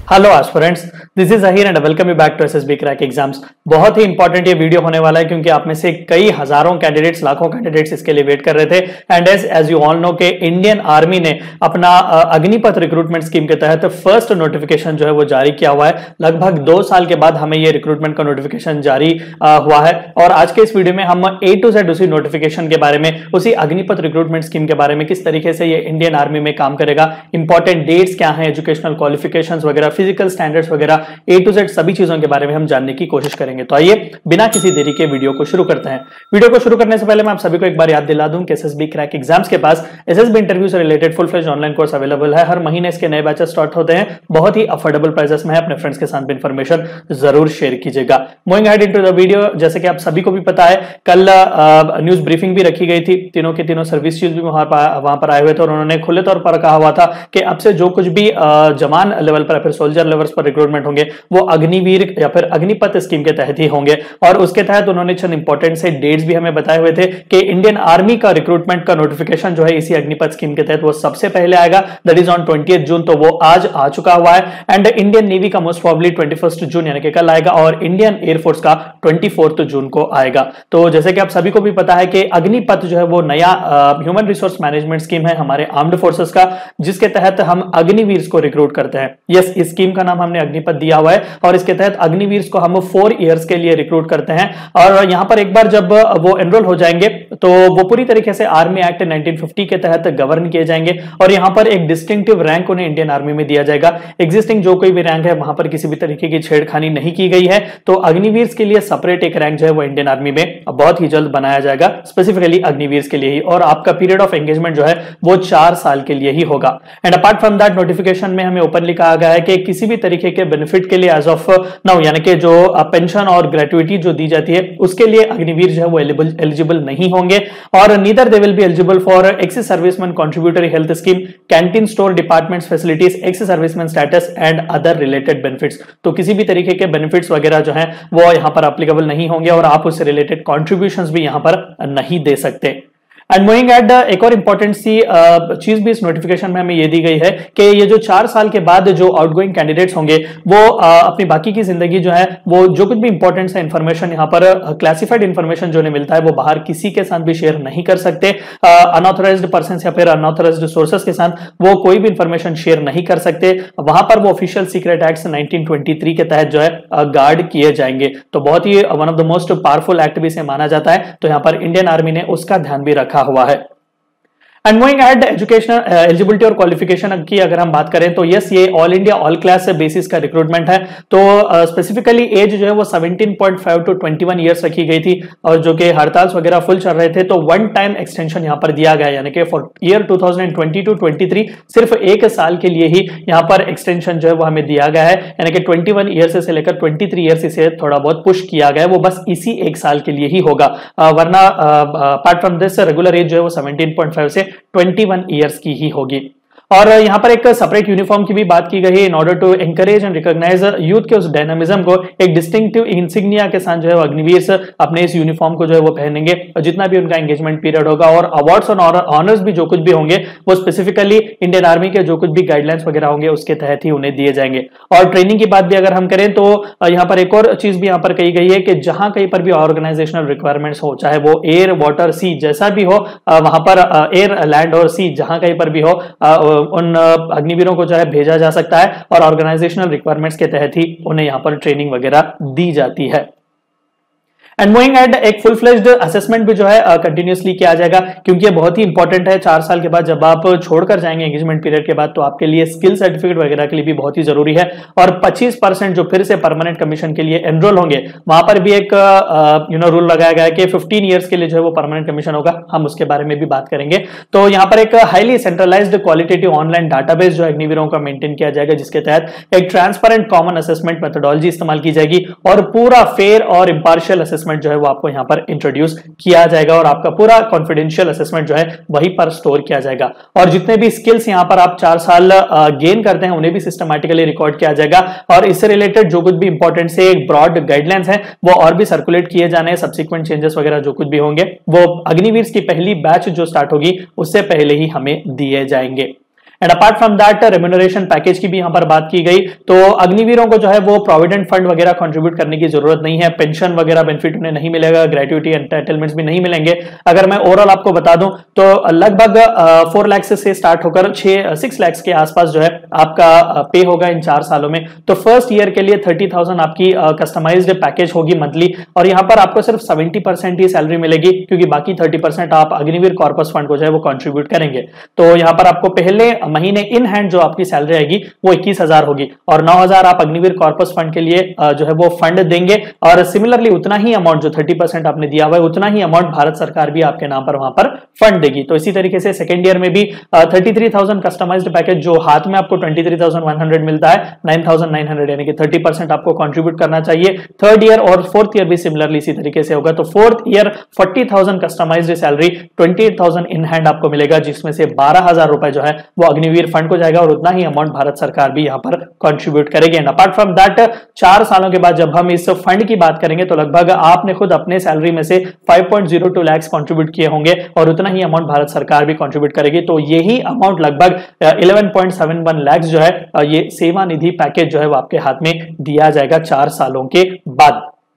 Hello aspirants, this is Ahir and welcome you back to SSB crack exams. बहुत ही important ये video होने वाला है क्योंकि आप में से कई हजारों कैंडिडेट्स, लाखों कैंडिडेट्स इसके लिए वेट कर रहे थे। And as you all know के इंडियन आर्मी ने अपना अग्निपथ रिक्रूटमेंट स्कीम के तहत फर्स्ट नोटिफिकेशन जो है वो जारी किया हुआ है। लगभग 2 साल के बाद हमें ये रिक्रूटमेंट का नोटिफिकेशन जारी हुआ है और आज के इस वीडियो में हम A to Z उसी नोटिफिकेशन के बारे में, उसी अग्निपथ रिक्रूटमेंट स्कीम के बारे में, किस तरीके से ये इंडियन आर्मी में काम करेगा, इंपॉर्टेंट डेट्स क्या है, एजुकेशनल क्वालिफिकेशंस वगैरह, फिजिकल स्टैंडर्ड्स वगैरह, A to Z सभी चीजों के बारे में हम जानने की कोशिश करेंगे। तो आइए बिना किसी देरी के वीडियो को शुरू करते हैं। वीडियो को शुरू करने से पहले मैं आप सभी को एक बार याद दिला दूं कि एसएसबी क्रैक एग्जाम्स के पास एसएसबी इंटरव्यू से related full fledge online course available है। हर महीने इसके नए बैचेस स्टार्ट होते हैं, बहुत ही अफोर्डेबल प्राइसेस में है। अपने फ्रेंड्स के साथ भी इंफॉर्मेशन जरूर शेयर कीजिएगा। Moving ahead into the video, जैसे कि आप सभी को भी पता है, कल न्यूज ब्रीफिंग भी रखी गई थी। तीनों के तीनों सर्विस चीफ भी वहां पर आए हुए थे और उन्होंने खुले तौर पर कहा हुआ था कि अब से जो कुछ भी जवान लेवल पर, फिर सोल्जर लेवल्स पर रिक्रूटमेंट होंगे वो अग्निवीर या फिर अग्निपथ स्कीम के तहत ही होंगे। और उसके तहत उन्होंने चंद इंपॉर्टेंट से डेट्स भी हमें बताए हुए थे कि इंडियन आर्मी का रिक्रूटमेंट का नोटिफिकेशन जो है इसी अग्निपथ स्कीम के तहत वो सबसे पहले आएगा, दैट इज ऑन 20 जून। तो वो आज आ चुका हुआ है। एंड इंडियन नेवी का मोस्ट प्रोबेबली 21 जून यानी कि कल आएगा और इंडियन एयरफोर्स का 24 जून को आएगा। तो जैसे कि आप सभी को भी पता है कि अग्निपथ जो है वो नया ह्यूमन रिसोर्स मैनेजमेंट स्कीम है हमारे आर्म्ड फोर्सेस का, जिसके तहत हम अग्निवीर को रिक्रूट करते हैं। यस, इस स्कीम का नाम हमने अग्निपथ दिया हुआ है और इसके तहत अग्निवीर को हम 4 इयर्स के लिए रिक्रूट करते हैं। और यहां पर एक बार जब वो एनरोल हो जाएंगे तो वो पूरी तरीके से आर्मी एक्ट 1950 के तहत गवर्न किए जाएंगे और यहां पर एक डिस्टिंक्टिव रैंक उन्हें इंडियन आर्मी में दिया जाएगा। एग्जिस्टिंग जो कोई भी रैंक है वहां पर किसी भी तरीके की छेड़खानी नहीं की गई है। तो अग्निवीर के लिए सेपरेट एक रैंक जो है वो इंडियन आर्मी में बहुत ही जल्द बनाया जाएगा, स्पेसिफिकली अग्निवीर के लिए ही। और आपका पीरियड ऑफ एंगेजमेंट जो है वो 4 साल के लिए ही होगा। And apart from that, notification में हमें ओपनली कहा गया है कि किसी भी तरीके के बेनिफिट के लिए एज ऑफ नाउ, यानी कि जो पेंशन और ग्रेट्युटी जो दी जाती है उसके लिए अग्निवीर जो है वो एलिजिबल नहीं होंगे। और neither they will be eligible for ex serviceman contributory health scheme, canteen store departments facilities, ex serviceman status and other related benefits. तो किसी भी तरीके के बेनिफिट्स वगैरह जो है वो यहां पर एप्लीकेबल नहीं होंगे और आप उससे रिलेटेड कॉन्ट्रीब्यूशंस भी यहां पर नहीं दे सकते। एंड मूविंग एट एक और इंपॉर्टेंट सी चीज भी इस नोटिफिकेशन में हमें ये दी गई है कि ये जो 4 साल के बाद जो आउटगोइंग कैंडिडेट्स होंगे वो अपनी बाकी की जिंदगी जो है वो जो कुछ भी इंपॉर्टेंट सा इंफॉर्मेशन यहाँ पर क्लासिफाइड इंफॉर्मेशन जो उन्हें मिलता है वो बाहर किसी के साथ भी शेयर नहीं कर सकते। अनऑथराइज्ड पर्सन या फिर अनऑथराइज्ड सोर्सेस के साथ वो कोई भी इंफॉर्मेशन शेयर नहीं कर सकते। वहां पर वो ऑफिशियल सीक्रेट एक्ट 1923 के तहत जो है गार्ड किए जाएंगे। तो बहुत ही one of the most powerful act भी इसे माना जाता है। तो यहाँ पर इंडियन आर्मी ने उसका ध्यान भी रखा हुआ है। And moving at educational eligibility और क्वालिफिकेशन की अगर हम बात करें तो यस, ये all India all class basis का रिक्रूटमेंट है। तो स्पेसिफिकली एज जो है वो 17.5 to 21 ईयर्स रखी गई थी और जो कि हड़ताल वगैरह फुल चल रहे थे तो वन टाइम एक्सटेंशन यहाँ पर दिया गया, यानी कि फॉर ईयर 2020 to 23 सिर्फ 1 साल के लिए ही यहाँ पर एक्सटेंशन जो है वो हमें दिया गया है। यानी कि 21 ईयर से लेकर 23 ईयर्स इसे थोड़ा बहुत पुश किया गया है, वो बस इसी 1 साल के लिए ही होगा। वरना apart from this regular age जो है वो 17.5 से 21 ईयर्स की ही होगी। और यहाँ पर एक सेपरेट यूनिफॉर्म की भी बात की गई है in order to encourage and recognise youth के उस डायनामिज्म को। एक डिस्टिंक्टिव इंसिग्निया के साथ जो है अग्निवीर अपने इस यूनिफॉर्म को जो है वो पहनेंगे और जितना भी उनका एंगेजमेंट पीरियड होगा और अवार्ड्स और ऑनर्स भी जो कुछ भी होंगे वो स्पेसिफिकली इंडियन आर्मी के जो कुछ भी गाइडलाइंस वगैरह होंगे उसके तहत ही उन्हें दिए जाएंगे। और ट्रेनिंग की बात भी अगर हम करें तो यहाँ पर एक और चीज भी यहाँ पर कही गई है कि जहां कहीं पर भी ऑर्गेनाइजेशनल रिक्वायरमेंट्स हो, चाहे वो एयर, वाटर, सी जैसा भी हो, वहां पर एयर, लैंड और सी जहां कहीं पर भी हो, उन अग्निवीरों को जो है भेजा जा सकता है और ऑर्गेनाइजेशनल रिक्वायरमेंट्स के तहत ही उन्हें यहां पर ट्रेनिंग वगैरह दी जाती है। एंड मूविंग एट एक फुल फ्लेज्ड असेसमेंट भी जो है कंटिन्यूअसली किया जाएगा क्योंकि ये बहुत ही इंपॉर्टेंट है। 4 साल के बाद जब आप छोड़कर जाएंगे एंगेजमेंट पीरियड के बाद तो आपके लिए स्किल सर्टिफिकेट वगैरह के लिए भी बहुत ही जरूरी है। और 25% जो फिर से परमानेंट कमीशन के लिए एनरोल होंगे वहां पर भी एक रूल लगाया गया है कि 15 ईयर्स के लिए जो है वो परमानेंट कमीशन होगा। हम उसके बारे में भी बात करेंगे। तो यहाँ पर एक highly centralised qualitative online database जो अग्निवीरों का मेंटेन किया जाएगा, जिसके तहत एक ट्रांसपेरेंट कॉमन असेसमेंट मेथोडोलॉजी इस्तेमाल की जाएगी और पूरा फेयर और इंपार्शियल असेसमेंट जो है वो आपको यहाँ पर इंट्रोड्यूस किया जाएगा और आपका पूरा कॉन्फिडेंशियल असेसमेंट जो है वहीं पर स्टोर किया जाएगा। और जितने भी स्किल्स यहाँ पर आप 4 साल गेन करते हैं उन्हें भी सिस्टमैटिकली रिकॉर्ड किया जाएगा और इससे रिलेटेड जो कुछ भी इंपॉर्टेंट से एक ब्रॉड गाइडलाइंस है वो और भी सर्कुलेट किए जाने हैं। सब्सिक्वेंट चेंजेस वगैरह जो कुछ भी होंगे वो अग्निवीर की पहली बैच जो स्टार्ट होगी उससे पहले ही हमें दिए जाएंगे। And apart from that remuneration package की भी यहां पर बात की गई। तो अग्निवीरों को जो है वो प्रोविडेंट फंड वगैरह कंट्रीब्यूट करने की जरूरत नहीं है, पेंशन वगैरह बेनिफिट उन्हें नहीं मिलेगा, ग्रेट्युटी एंटाइटलमेंट्स भी नहीं मिलेंगे। अगर मैं ओवरऑल आपको बता दूं तो लगभग 4 लाख से स्टार्ट होकर 6 लाख के आसपास जो है आपका पे होगा इन 4 सालों में। तो फर्स्ट ईयर के लिए 30,000 आपकी कस्टमाइज्ड पैकेज होगी मंथली, और यहां पर आपको सिर्फ 70% ही सैलरी मिलेगी, क्योंकि बाकी 30% आप अग्निवीर कॉर्पस फंड को जो है वो कंट्रीब्यूट करेंगे। तो यहां पर आपको पहले महीने इन हैंड जो आपकी सैलरी आएगी वो 21,000 होगी, और 9,000 आप अग्निवीर कॉर्पस फंड के लिए जो है वो फंड देंगे, और सिमिलरली उतना ही अमाउंट जो 30% आपने दिया हुआ है उतना ही अमाउंट भारत सरकार भी आपके नाम पर वहां पर फंड देगी। तो इसी तरीके से सेकेंड ईयर में भी 33,000 कस्टमाइज्ड पैकेज जो हाथ में आपको 23,100 मिलता है, 9,900 यानी कि 30% आपको कंट्रीब्यूट करना चाहिए। थर्ड ईयर और फोर्थ ईयर भी सिमिलरली इसी तरीके से होगा। तो fourth year 40,000 customised salary, 28,000 in hand आपको मिलेगा, जिसमें से 12,000 रुपए जो है वो अग्निवीर फंड को जाएगा, और उतना ही अमाउंट भारत सरकार भी यहां पर कंट्रीब्यूट करेगी। एंड अपार्ट फ्रॉम दैट 4 सालों के बाद जब हम इस फंड की बात करेंगे तो लगभग आपने खुद अपने सैलरी में से 5.02 लाख कंट्रीब्यूट किए होंगे, और उतना ही अमाउंट भारत सरकार भी कंट्रीब्यूट करेगी। तो यही अमाउंट लगभग 11.71 लाख जो है ये सेवा निधि पैकेज जो है वो आपके हाथ में दिया जाएगा 4 सालों के बाद।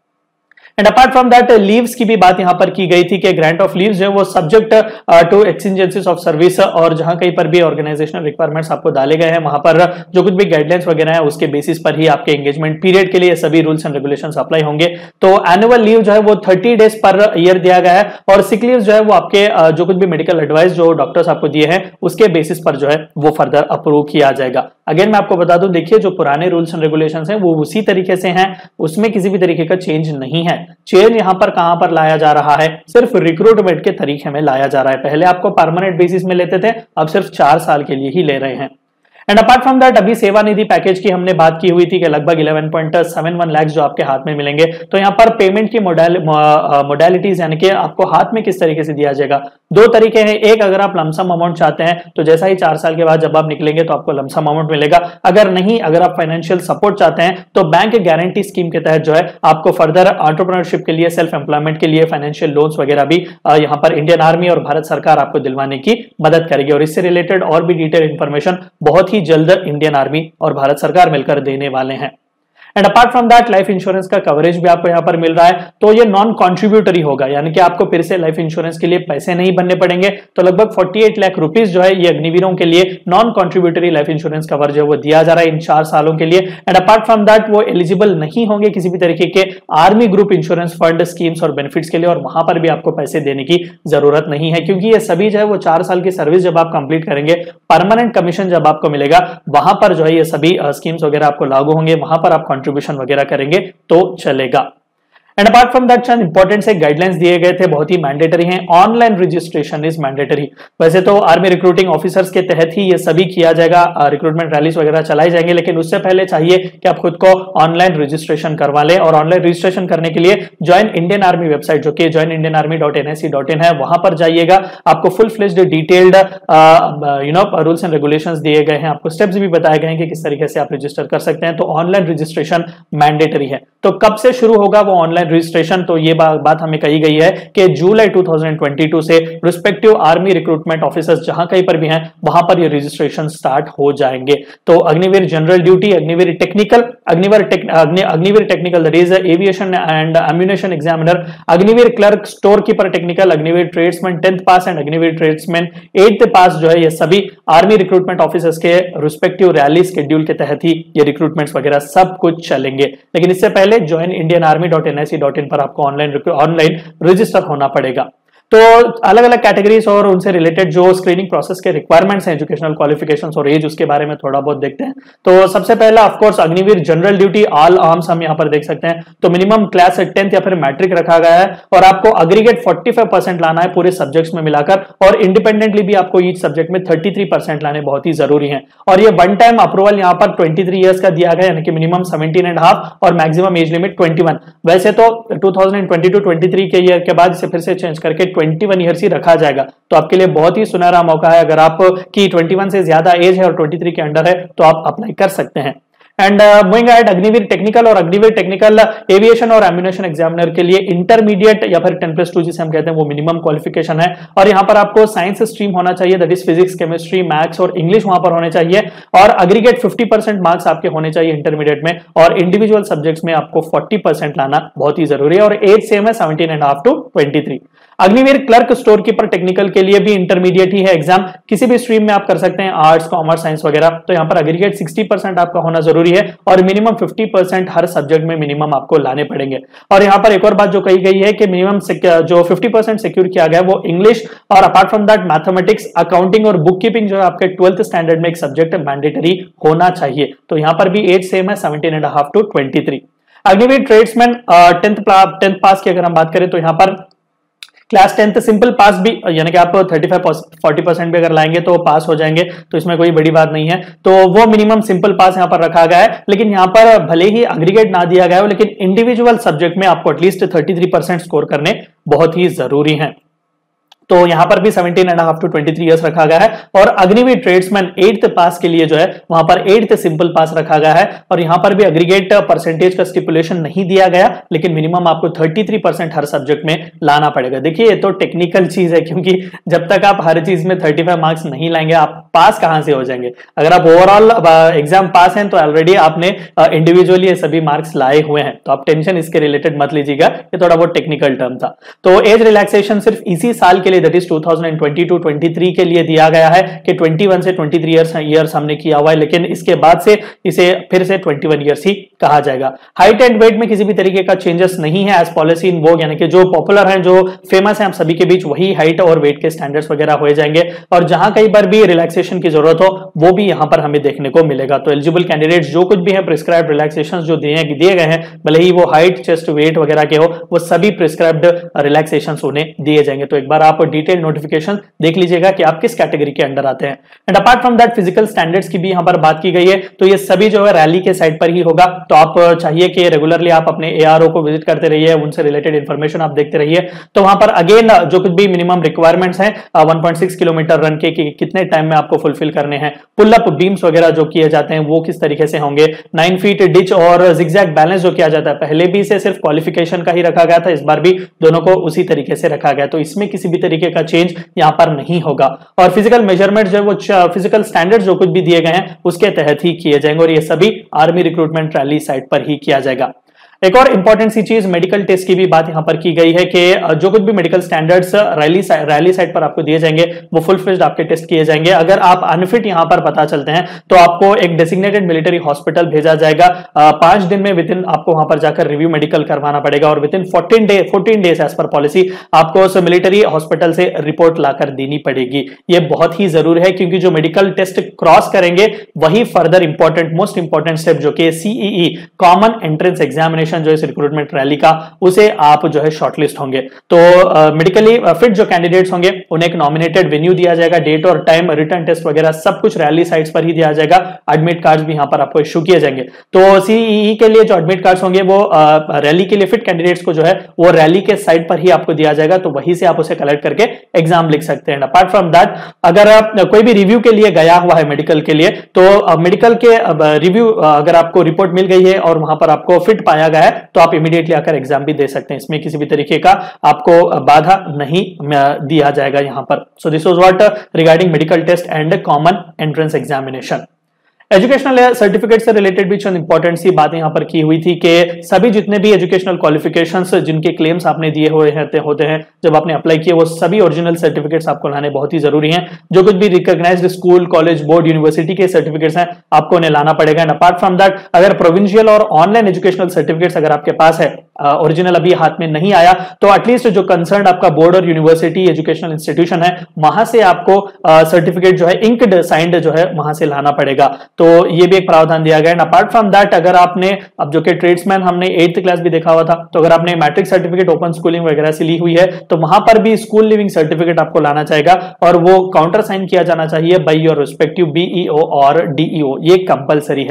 And apart from that leaves की भी बात यहां पर की गई थी कि ग्रांट ऑफ लीव्स जो है वो subject to exchanges of service, और जहां कहीं पर भी ऑर्गेनाइजेशनल रिक्वायरमेंट्स आपको डाले गए हैं वहां पर जो कुछ भी गाइडलाइंस वगैरह है उसके बेसिस पर ही आपके एंगेजमेंट पीरियड के लिए सभी रूल्स एंड रेगुलेशंस अप्लाई होंगे। तो एनुअल लीव जो है वो 30 डेज पर ईयर दिया गया है, और सिक लीव जो है वो आपके जो कुछ भी मेडिकल एडवाइस जो डॉक्टर्स आपको दिए हैं उसके बेसिस पर जो है वो फर्दर अप्रूव किया जाएगा। अगेन मैं आपको बता दूं, देखिए जो पुराने रूल्स एंड रेगुलेशंस हैं वो उसी तरीके से हैं, उसमें किसी भी तरीके का चेंज नहीं है। चेंज यहां पर कहां पर लाया जा रहा है, सिर्फ रिक्रूटमेंट के तरीके में लाया जा रहा है। पहले आपको परमानेंट बेसिस में लेते थे, अब सिर्फ 4 साल के लिए ही ले रहे हैं। एंड अपार्ट फ्रॉम दैट अभी सेवा निधि पैकेज की हमने बात की हुई थी कि लगभग 11.71 लाख जो आपके हाथ में मिलेंगे। तो यहाँ पर पेमेंट की मोडालिटीज यानी कि आपको हाथ में किस तरीके से दिया जाएगा, 2 तरीके हैं। एक, अगर आप लमसम अमाउंट चाहते हैं तो जैसा ही 4 साल के बाद जब आप निकलेंगे तो आपको लमसम अमाउंट मिलेगा। अगर नहीं, अगर आप फाइनेंशियल सपोर्ट चाहते हैं तो बैंक गारंटी स्कीम के तहत जो है आपको फर्दर एंटरप्रेन्योरशिप के लिए, सेल्फ एम्प्लॉयमेंट के लिए फाइनेंशियल लोन्स वगैरह भी यहाँ पर इंडियन आर्मी और भारत सरकार आपको दिलवाने की मदद करेगी। और इससे रिलेटेड और भी डिटेल इंफॉर्मेशन बहुत ही जल्द इंडियन आर्मी और भारत सरकार मिलकर देने वाले हैं। And apart from that life insurance का कवरेज भी आपको यहां पर मिल रहा है। तो ये नॉन कॉन्ट्रीब्यूटरी होगा, यानी कि आपको फिर से लाइफ इंश्योरेंस के लिए पैसे नहीं भरने पड़ेंगे। तो लगभग 48 लाख रुपीस जो है ये अग्निवीरों के लिए non contributory life insurance cover जो है वो दिया जा रहा है इन 4 सालों के लिए। एंड अपार्ट फ्रॉम दैट वो एलिजिबल नहीं होंगे किसी भी तरीके के army group insurance fund schemes और बेनिफिट्स के लिए, और वहां पर भी आपको पैसे देने की जरूरत नहीं है, क्योंकि ये सभी जो है वो 4 साल की सर्विस जब आप कंप्लीट करेंगे, परमानेंट कमीशन जब आपको मिलेगा, वहां पर जो है ये सभी स्कीम्स वगैरह आपको लागू होंगे, वहां पर आप कॉन्ट्रीब्यूशन वगैरह करेंगे तो चलेगा। एंड अपार्ट फ्रॉम दैट चंद इंपॉर्टेंट से गाइडलाइंस दिए गए थे, बहुत ही मैंडेटरी हैं। Online registration is mandatory. वैसे तो आर्मी रिक्रूटिंग ऑफिसर्स के तहत ही ये सभी किया जाएगा, रिक्रूटमेंट रैलीज वगैरह चलाई जाएंगे, लेकिन उससे पहले चाहिए कि आप खुद को ऑनलाइन रजिस्ट्रेशन करवा लें। और ऑनलाइन रजिस्ट्रेशन करने के लिए ज्वाइन इंडियन आर्मी वेबसाइट जो कि joinindianarmy.nsc.in है, वहां पर जाइएगा। आपको full fledged detailed rules and regulations दिए गए हैं, आपको स्टेप्स भी बताए गए हैं कि किस तरीके से आप रजिस्टर कर सकते हैं। तो ऑनलाइन रजिस्ट्रेशन मैंडेटरी है। तो कब से शुरू होगा वो ऑनलाइन रजिस्ट्रेशन, तो ये बात हमें कही गई है कि जुलाई 2022 से रिस्पेक्टिव आर्मी रिक्रूटमेंट ऑफिसर्स जहां कहीं पर भी हैं वहां पर ये रजिस्ट्रेशन स्टार्ट हो जाएंगे। तो Agniveer general duty, Agniveer technical, Agniveer technical that is aviation and ammunition examiner, Agniveer clerk, store keeper technical, Agniveer tradesman 10th pass and Agniveer tradesman 8th pass जो है, ये सभी आर्मी रिक्रूटमेंट ऑफिसर्स के रिस्पेक्टिव रैली शेड्यूल के तहत ही ये रिक्रूटमेंट्स वगैरह सब कुछ चलेंगे। लेकिन इससे पहले ज्वाइन इंडियन आर्मी.nsc.in पर आपको ऑनलाइन रजिस्टर होना पड़ेगा। तो अलग अलग कैटेगरीज और उनसे रिलेटेड जो स्क्रीनिंग प्रोसेस के रिक्वायरमेंट्स हैं, एजुकेशनल क्वालिफिकेशंस और एज, उसके बारे में थोड़ा बहुत देखते हैं। तो सबसे पहला of course Agniveer general duty all arms हम यहाँ पर देख सकते हैं। तो मिनिमम क्लास 10th या फिर मैट्रिक रखा गया है, और आपको अग्रीगेट 45% लाना है पूरे सब्जेक्ट्स में मिलाकर, और इंडिपेंडेंटली भी आपको ईच सब्जेक्ट में 33% लाने बहुत ही जरूरी है। और ये वन टाइम अप्रूवल यहाँ पर 23 ईयर्स का दिया गया, यानी कि मिनिमम 17.5 और मैक्सिमम एज लिमिट 21। वैसे तो 2022-23 के ईयर के बाद इसे फिर से चेंज करके 21 ईयर्स ही रखा जाएगा। तो आपके लिए बहुत ही सुनहरा मौका है, अगर आपकी 21 से ज्यादा एज है और 23 के अंडर है तो आप अप्लाई कर सकते हैं। And moving ahead, Agniveer technical और अग्निवीर टेक्निकल एविएशन और एम्यूनेशन एग्जामिनर के लिए इंटरमीडिएट या फिर 10+2 जिसे हम कहते हैं वो मिनिमम क्वालिफिकेशन है। और यहाँ पर आपको साइंस स्ट्रीम होना चाहिए, that is physics, chemistry, maths और इंग्लिश वहां पर होने चाहिए। और अग्रीगेट 50% मार्क्स आपके होने चाहिए इंटरमीडिएट में, और इंडिविजुअल सब्जेक्ट्स में आपको 40% लाना बहुत ही जरूरी है। और एज सेम है 17.5 to 23। Agniveer clerk store keeper technical के लिए भी इंटरमीडिएट ही है एग्जाम, किसी भी स्ट्रीम में आप कर सकते हैं, आर्ट्स, कॉमर्स, साइंस वगैरह। तो यहाँ पर अग्रीगेट 60% आपका होना जरूरी है और मिनिमम 50% हर सब्जेक्ट में मिनिमम आपको लाने पड़ेंगे। और यहाँ पर एक और बात जो कही गई है कि मिनिमम जो 50% सिक्योर किया गया है वो इंग्लिश, और apart from that mathematics, accounting और बुक कीपिंग जो है आपके 12th स्टैंडर्ड में एक सब्जेक्ट मैंडेटरी होना चाहिए। तो यहाँ पर भी एज सेम है 17.5 to 23। अग्निवीर ट्रेड्समैन 10th पास की अगर हम बात करें तो यहाँ पर क्लास 10th सिंपल पास भी, यानी कि आप 35-40% भी अगर लाएंगे तो पास हो जाएंगे, तो इसमें कोई बड़ी बात नहीं है। तो वो मिनिमम सिंपल पास यहाँ पर रखा गया है। लेकिन यहाँ पर भले ही अग्रीगेट ना दिया गया हो, लेकिन इंडिविजुअल सब्जेक्ट में आपको एटलीस्ट 33% स्कोर करने बहुत ही जरूरी है। तो यहां पर भी 17.5 to 23 ईयर्स रखा गया है। और अग्निवीर ट्रेड्समैन 8th पास के लिए जो है वहां पर 8th सिंपल पास रखा गया है। और यहां पर भी अग्रीगेट परसेंटेज का स्टिपुलेशन नहीं दिया गया, लेकिन मिनिमम आपको 33% हर सब्जेक्ट में लाना पड़ेगा। देखिए ये तो टेक्निकल चीज है, क्योंकि जब तक आप हर चीज में 35 मार्क्स नहीं लाएंगे आप पास कहां से हो जाएंगे। अगर आप ओवरऑल एग्जाम पास हैं तो ऑलरेडी आपने इंडिविजुअली ये सभी मार्क्स लाए हुए हैं, तो आप टेंशन इसके रिलेटेड मत लीजिएगा, ये थोड़ा बहुत टेक्निकल टर्म था। तो एज रिलैक्सेशन सिर्फ इसी साल के लिए, दैट इज 2022-23 के लिए दिया गया है कि 21 से 23 ईयर्स हमने किया हुआ है, लेकिन इसके बाद से इसे फिर से 21 ईयर्स ही कहा जाएगा। हाइट एंड वेट में किसी भी तरीके का चेंजेस नहीं है एज पॉलिसी इन वोग, यानी कि जो पॉपुलर हैं, जो फेमस हैं, आप सभी के बीच वही हाइट और वेट के स्टैंडर्ड्स वगैरह हो जाएंगे। और जहां कई बार भी रिलैक्सेशन की जरूरत हो वो भी यहां पर हमें देखने को मिलेगा। तो एलिजिबल कैंडिडेट्स जो कुछ भी है प्रिस्क्राइब्ड रिलैक्सेशन जो दिए गए हैं, भले ही वो हाइट, चेस्ट, वेट वगैरह के हो, वो सभी प्रिस्क्राइब्ड रिलैक्सेशन उन्हें दिए जाएंगे। तो एक बार आप डिटेल नोटिफिकेशन देख लीजिएगा कि आप किस कैटेगरी के अंडर आते हैं। And apart from that physical standards की भी यहां पर बात की गई है, तो ये सभी जो है रैली के साइड पर ही होगा। तो आप चाहिए कि रेगुलरली आप अपने एआरओ को विजिट करते रहिए, उनसे रिलेटेड इंफॉर्मेशन आप देखते रहिए। तो वहां पर अगेन जो कुछ भी मिनिमम रिक्वायरमेंट्स हैं, 1.6 किलोमीटर रन के कितने टाइम में आपको फुलफिल करने हैं, पुल अप बीम्स वगैरह जो किए जाते हैं वो किस तरीके से होंगे, 9 फीट डिच और जिगजैग बैलेंस जो किया जाता है, पहले भी इसे सिर्फ क्वालिफिकेशन का ही रखा गया था, इस बार भी दोनों को उसी तरीके से रखा गया। तो इसमें किसी भी तरीके का चेंज यहां पर नहीं होगा। और फिजिकल मेजरमेंट जो है वो फिजिकल स्टैंडर्ड जो कुछ भी दिए गए हैं उसके तहत ही किए जाएंगे, और ये सभी आर्मी रिक्रूटमेंट रैली साइट पर ही किया जाएगा। एक और इंपॉर्टेंट सी चीज मेडिकल टेस्ट की भी बात यहां पर की गई है कि जो कुछ भी मेडिकल स्टैंडर्ड्स रैली साइट पर आपको दिए जाएंगे वो फुल फ्लेज्ड आपके टेस्ट किए जाएंगे। अगर आप अनफिट यहां पर पता चलते हैं तो आपको एक डेसिग्नेटेड मिलिट्री हॉस्पिटल भेजा जाएगा। 5 दिन में विदिन आपको वहां पर जाकर रिव्यू मेडिकल करवाना पड़ेगा, और within 14 days as per policy आपको उस मिलिट्री हॉस्पिटल से रिपोर्ट लाकर देनी पड़ेगी। ये बहुत ही जरूरी है, क्योंकि जो मेडिकल टेस्ट क्रॉस करेंगे वही further important most important step जो कि सीईई कॉमन एंट्रेंस एग्जामिनेशन जो इस रिक्रूटमेंट रैली का, उसे आप जो है शॉर्टलिस्ट होंगे। तो मेडिकली फिट जो कैंडिडेट्स होंगे उन्हें एक नॉमिनेटेड वेन्यू दिया जाएगा, डेट और टाइम, रिटर्न टेस्ट वगैरह सब कुछ रैली साइट्स पर ही दिया जाएगा। एडमिट कार्ड्स भी यहां पर आपको इशू किए जाएंगे। तो सीईई के लिए जो एडमिट कार्ड्स होंगे वो रैली के लिए फिट कैंडिडेट्स को जो है वो रैली के साइट पर ही आपको दिया जाएगा, तो वहीं से आप उसे कलेक्ट करके एग्जाम लिख सकते हैं। अपार्ट फ्रॉम दैट अगर कोई भी रिव्यू के लिए गया हुआ है मेडिकल के लिए, तो मेडिकल के रिव्यू अगर आपको रिपोर्ट मिल गई है और वहां पर आपको फिट पाया गया है तो आप इमीडिएटली आकर एग्जाम भी दे सकते हैं। इसमें किसी भी तरीके का आपको बाधा नहीं दिया जाएगा यहां पर। So this was what regarding medical test and common entrance examination. Educational certificate से रिलेटेड भी चंद इंपॉर्टेंट सी बातें यहां पर की हुई थी कि सभी जितने भी एजुकेशनल क्वालिफिकेशंस जिनके क्लेम्स आपने दिए हुए होते हैं जब आपने अप्लाई किए, वो सभी ओरिजिनल सर्टिफिकेट्स आपको लाने बहुत ही जरूरी हैं। जो कुछ भी recognised school, college, board, university के सर्टिफिकेट्स हैं आपको उन्हें लाना पड़ेगा। एंड अपार्ट फ्रॉम दैट अगर प्रोविंशियल और ऑनलाइन एजुकेशनल सर्टिफिकेट्स अगर आपके पास है, ओरिजिनल अभी हाथ में नहीं आया, तो एटलीस्ट जो कंसर्न आपका बोर्ड और यूनिवर्सिटी एजुकेशनल इंस्टीट्यूशन है वहां से आपको सर्टिफिकेट जो है इंक्ड साइंड जो है वहां से लाना पड़ेगा। तो ये भी एक प्रावधान दिया गया है। अपार्ट फ्रॉम दैट अगर आपने, अब जो कि ट्रेड्समैन हमने 8th क्लास भी देखा हुआ था, तो अगर आपने मैट्रिक सर्टिफिकेट ओपन स्कूलिंग वगैरह से ली हुई है तो वहां पर भी स्कूल लिविंग सर्टिफिकेट आपको लाना चाहेगा, और वो काउंटर साइन किया जाना चाहिए बाय योर रिस्पेक्टिव बीईओ और डीईओ, ये कंपलसरी है।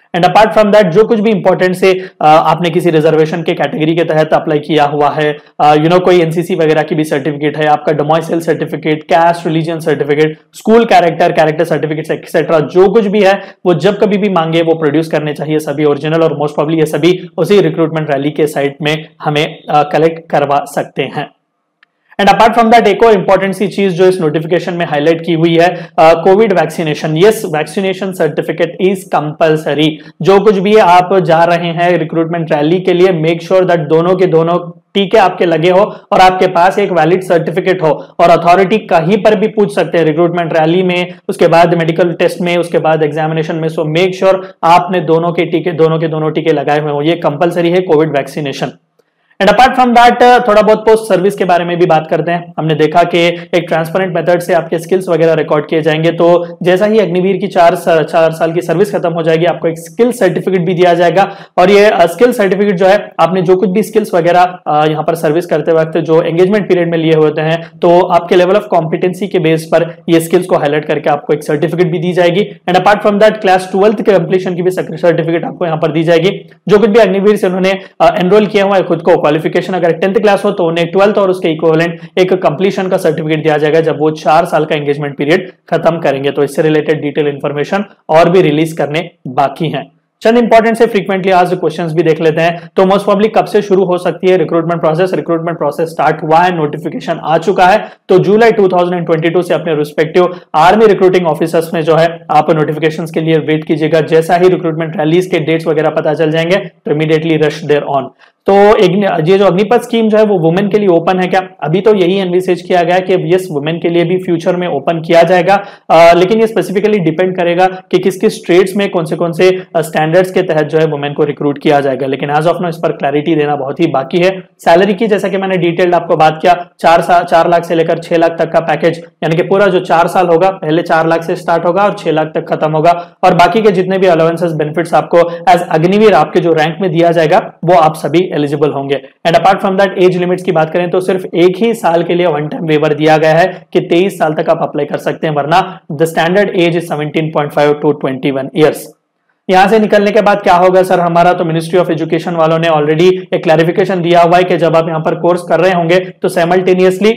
एंड अपार्ट फ्रॉम दैट जो कुछ भी इंपॉर्टेंट से आपने किसी रिजर्वेशन के कैटेगरी के तहत अप्लाई किया हुआ है, कोई एनसीसी वगैरह की भी सर्टिफिकेट है, आपका domicile certificate, caste religion certificate, school character certificate etcetera, जो कुछ भी है वो जब कभी भी मांगे वो प्रोड्यूस करने चाहिए सभी ओरिजिनल, और मोस्ट प्रोबब्ली ये सभी उसी रिक्रूटमेंट रैली के साइट में हमें कलेक्ट करवा सकते हैं। एंड अपार्ट फ्रॉम दैट एक और इंपॉर्टेंट सी चीज जो इस नोटिफिकेशन में हाईलाइट की हुई है, Covid vaccination. Yes, vaccination certificate is compulsory. जो कुछ भी आप जा रहे हैं रिक्रूटमेंट रैली के लिए, मेक श्योर दैट दोनों के दोनों टीके आपके लगे हो और आपके पास एक वैलिड सर्टिफिकेट हो, और अथॉरिटी कहीं पर भी पूछ सकते हैं रिक्रूटमेंट रैली में, उसके बाद मेडिकल टेस्ट में, उसके बाद एग्जामिनेशन में। सो मेक श्योर आपने दोनों के दोनों टीके लगाए हुए हो। ये कंपलसरी है Covid vaccination. And apart from that थोड़ा बहुत पोस्ट सर्विस के बारे में भी बात करते हैं। हमने देखा कि एक ट्रांसपेरेंट मेथड से आपके स्किल्स वगैरह रिकॉर्ड किए जाएंगे, तो जैसा ही अग्निवीर की 4 साल की सर्विस खत्म हो जाएगी, आपको एक स्किल सर्टिफिकेट भी दिया जाएगा। और ये स्किल सर्टिफिकेट जो है, आपने जो कुछ भी स्किल्स वगैरह यहाँ पर सर्विस करते वक्त जो एंगेजमेंट पीरियड में लिए होते हैं, तो आपके लेवल ऑफ कॉम्पिटेंसी के बेस पर ये स्किल्स को हाईलाइट करके आपको एक सर्टिफिकेट भी दी जाएगी। And apart from that class 12th के कंप्लीशन की भी सर्टिफिकेट आपको यहाँ पर दी जाएगी। जो कुछ भी अग्निवीर से उन्होंने एनरोल किया हुआ है खुद को, क्वालिफिकेशन अगर 10th क्लास हो तो उन्हें 12th और उसके इक्विवेलेंट एक कंप्लीशन का सर्टिफिकेट दिया जाएगा जब वो 4 साल का एंगेजमेंट पीरियड खत्म करेंगे। तो इससे रिलेटेड डिटेल इंफॉर्मेशन और भी रिलीज करने बाकी हैं। चंद इंपॉर्टेंट से फ्रीक्वेंटली आस्क्ड क्वेश्चंस भी देख लेते हैं। तो मोस्ट प्रोबब्ली कब से शुरू हो सकती है recruitment process? Recruitment process start हुआ है, नोटिफिकेशन आ चुका है, तो जुलाई 2022 से अपने रिस्पेक्टिव आर्मी रिक्रूटिंग ऑफिसर्स में जो है आप नोटिफिकेशंस के लिए वेट कीजिएगा। जैसा ही रिक्रूटमेंट रैलीज के डेट्स वगैरह पता चल जाएंगे तो इमीडिएटली रश देयर ऑन। तो ये जो अग्निपथ स्कीम जो है वो वुमेन के लिए ओपन है क्या? अभी तो यही एनविसेज किया गया है कि यस, वुमेन के लिए भी फ्यूचर में ओपन किया जाएगा, लेकिन ये स्पेसिफिकली डिपेंड करेगा कि किस किस स्टेट्स में कौन से स्टैंडर्ड्स के तहत जो है वुमेन को रिक्रूट किया जाएगा। लेकिन एज ऑफ नाउ इस पर क्लैरिटी देना बहुत ही बाकी है। सैलरी की जैसा कि मैंने डिटेल्ड आपको बात किया, 4 लाख से लेकर 6 लाख तक का पैकेज, यानी कि पूरा जो 4 साल होगा पहले 4 लाख से स्टार्ट होगा और 6 लाख तक खत्म होगा, और बाकी के जितने भी अलाउंसेस बेनिफिट्स आपको एज अग्निवीर आपके जो रैंक में दिया जाएगा वो आप सभी एलिजिबल होंगे। And apart from that age limits की बात करें तो सिर्फ एक ही साल के लिए वन टाइम वेवर दिया गया है कि 23 साल तक आप अप्लाई कर सकते हैं, वरना the standard age is 17.5 to 21 years. यहां से निकलने के बाद क्या होगा सर हमारा? तो मिनिस्ट्री ऑफ एजुकेशन वालों ने ऑलरेडी एक क्लैरिफिकेशन दिया हुआ है कि जब आप यहां पर कोर्स कर रहे होंगे तो साइमल्टेनियसली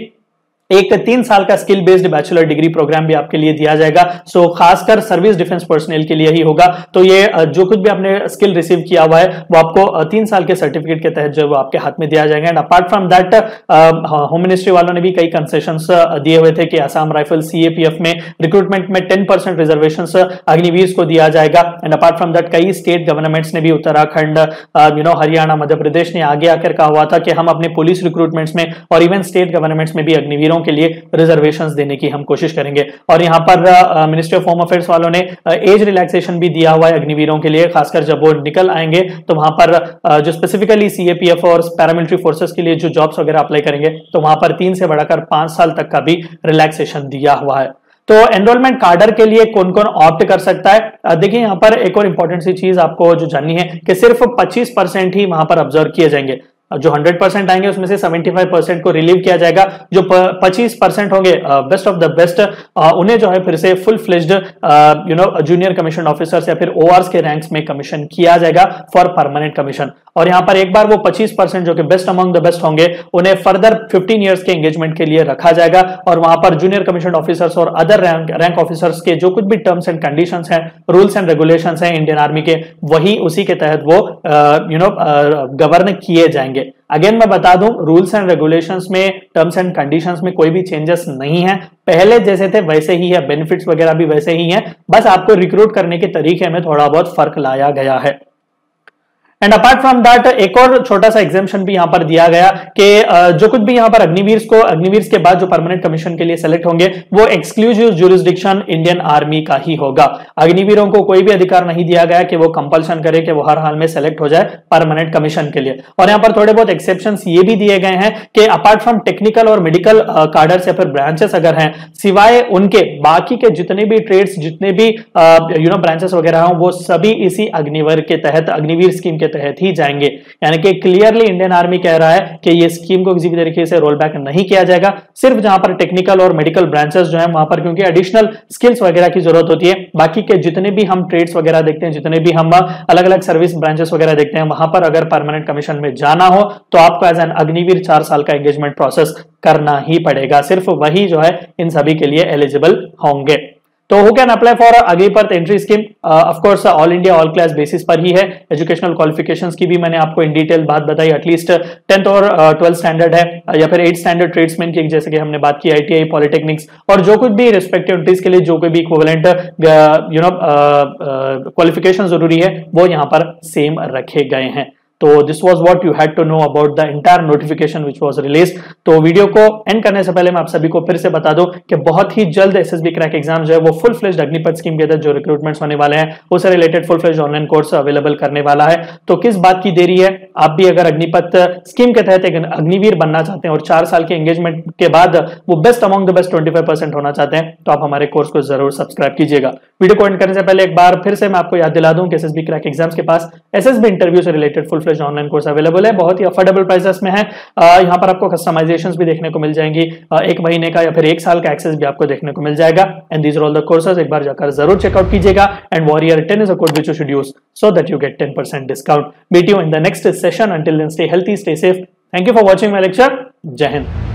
एक 3 साल का skill based bachelor degree program भी आपके लिए दिया जाएगा। सो खासकर सर्विस डिफेंस पर्सनल के लिए ही होगा। तो ये जो कुछ भी आपने स्किल रिसीव किया हुआ है वो आपको 3 साल के सर्टिफिकेट के तहत जो वो आपके हाथ में दिया जाएगा। And apart from that home ministry वालों ने भी कई कंसेशंस दिए हुए थे कि असम राइफल सीएपीएफ में रिक्रूटमेंट में 10% रिजर्वेशन अग्निवीर को दिया जाएगा। एंड अपार्ट फ्रॉम दैट कई स्टेट गवर्नमेंट्स ने भी, उत्तराखंड, हरियाणा, मध्य प्रदेश ने आगे आकर कहा हुआ था कि हम अपने पुलिस रिक्रूटमेंट्स में और इवन स्टेट गवर्नमेंट्स में भी अग्निवीरों के लिए रिजर्वेशंस देने की हम कोशिश करेंगे। और यहां पर मिनिस्ट्री ऑफ होम अफेयर्स वालों ने एज रिलैक्सेशन भी दिया हुआ है अग्निवीरों के लिए, खासकर जब वो निकल आएंगे तो वहां पर जो स्पेसिफिकली सीएपीएफ और पैरामिलिट्री फोर्सेस के लिए जो जॉब्स वगैरह अप्लाई करेंगे तो वहां पर 3 से बढ़ाकर 5 साल तक का भी रिलैक्सेशन दिया हुआ है। तो एनरोलमेंट कार्डर के लिए कौन कौन ऑप्ट कर सकता है? देखिए यहाँ पर एक और इंपॉर्टेंट सी चीज आपको जो जाननी है कि सिर्फ 25% ही वहां पर ऑब्जर्व किए जाएंगे। जो 100% आएंगे उसमें से 75% को रिलीव किया जाएगा। जो 25% होंगे बेस्ट ऑफ द बेस्ट, उन्हें जो है फिर से full fledged junior commission officers या फिर ओआरस के रैंक्स में कमीशन किया जाएगा फॉर परमानेंट कमीशन। और यहां पर एक बार वो 25% जो कि बेस्ट अमंग द बेस्ट होंगे उन्हें फर्दर 15 ईयर्स के एंगेजमेंट के लिए रखा जाएगा। और वहां पर जूनियर कमीशन ऑफिसर्स और अदर रैंक ऑफिसर्स के जो कुछ भी टर्म्स एंड कंडीशंस हैं, रूल्स एंड रेगुलेशंस हैं इंडियन आर्मी के, वही उसी के तहत वो गवर्न किए जाएंगे। अगेन मैं बता दूं, रूल्स एंड रेगुलेशंस में, टर्म्स एंड कंडीशंस में कोई भी चेंजेस नहीं है, पहले जैसे थे वैसे ही है, बेनिफिट्स वगैरह भी वैसे ही हैं, बस आपको रिक्रूट करने के तरीके में थोड़ा बहुत फर्क लाया गया है। एंड अपार्ट फ्रॉम दैट एक और छोटा सा एग्जाम्पशन भी यहां पर दिया गया कि जो कुछ भी यहां पर अग्निवीर के बाद जो परमानेंट कमीशन के लिए सेलेक्ट होंगे वो एक्सक्लूसिव ज्यूरिसडिक्शन इंडियन आर्मी का ही होगा। अग्निवीरों को कोई भी अधिकार नहीं दिया गया कि वो कंपल्सन करे कि वो हर हाल में सेलेक्ट हो जाए परमानेंट कमीशन के लिए। और यहां पर थोड़े बहुत एक्सेप्शंस ये भी दिए गए हैं कि अपार्ट फ्रॉम टेक्निकल और मेडिकल कार्डर्स या फिर ब्रांचेस अगर हैं, सिवाय उनके बाकी के जितने भी ट्रेड्स, जितने भी ब्रांचेस वगैरह हों, वो सभी इसी अग्निवीर के तहत, अग्निवीर स्कीम के तहत ही जाएंगे। यानी कि क्लियरली इंडियन आर्मी कह रहा है कि ये स्कीम को किसी भी तरीके से रोल बैक नहीं किया जाएगा। सिर्फ जहां पर टेक्निकल और मेडिकल ब्रांचेस जो है वहां पर क्योंकि एडिशनल स्किल्स वगैरह की जरूरत होती है, बाकी के जितने भी हम ट्रेड्स वगैरह देखते हैं, जितने भी हम अलग अलग सर्विस ब्रांचेस वगैरह देखते हैं, वहां पर अगर परमानेंट कमीशन में जाना हो तो आपको एज एन अग्निवीर 4 साल का एंगेजमेंट प्रोसेस करना ही पड़ेगा। सिर्फ वही जो है इन सभी के लिए एलिजिबल होंगे। तो who can apply for Agnipath entry scheme? Of course all India all class basis पर ही है। एजुकेशनल क्वालिफिकेशंस की भी मैंने आपको इन डिटेल बात बताई, एटलीस्ट 10th और 12th स्टैंडर्ड है या फिर 8th स्टैंडर्ड ट्रेड्समैन की, जैसे कि हमने बात की ITI पॉलिटेक्निक्स, और जो कुछ भी रिस्पेक्टिव एंट्रीज के लिए जो कोई भी इक्विवेलेंट क्वालिफिकेशन जरूरी है वो यहाँ पर सेम रखे गए हैं। तो this was what you had to know about the entire notification which was released. तो वीडियो को एंड करने से पहले मैं आप सभी को फिर से बता दूं कि बहुत ही जल्द एसएसबी क्रैक एग्जाम जो है वो फुल फ्लेज्ड अग्निपथ स्कीम के तहत जो रिक्रूटमेंट्स होने वाले हैं उससे related full fledged online course available करने वाला है। तो किस बात की देरी है? आप भी अगर अग्निपथ स्कीम के तहत एक अग्निवीर बनना चाहते हैं और 4 साल के एंगेजमेंट के बाद वो बेस्ट अमंग द बेस्ट 25% होना चाहते हैं तो आप हमारे कोर्स को जरूर सब्सक्राइब कीजिएगा। वीडियो को एंड करने से पहले एक बार फिर से मैं आपको याद दिला दूं कि एसएसबी क्रैक एग्जाम्स के पास एसएसबी इंटरव्यू से related full fledged online course available है, बहुत ही अफोर्डेबल प्राइसेस में है। यहाँ पर आपको कस्टमाइजेशंस भी देखने को मिल जाएंगी, 1 महीने का या फिर 1 साल का एक्सेस भी आपको देखने को मिल जाएगा। And these are all the courses, एक बार जाकर जरूर चेकआउट कीजिएगा। And warrior 10 is a code which you should use so that you get 10% discount. Meet you in the next session. Until then stay healthy, stay safe. Thank you for watching my lecture. जय हिंद।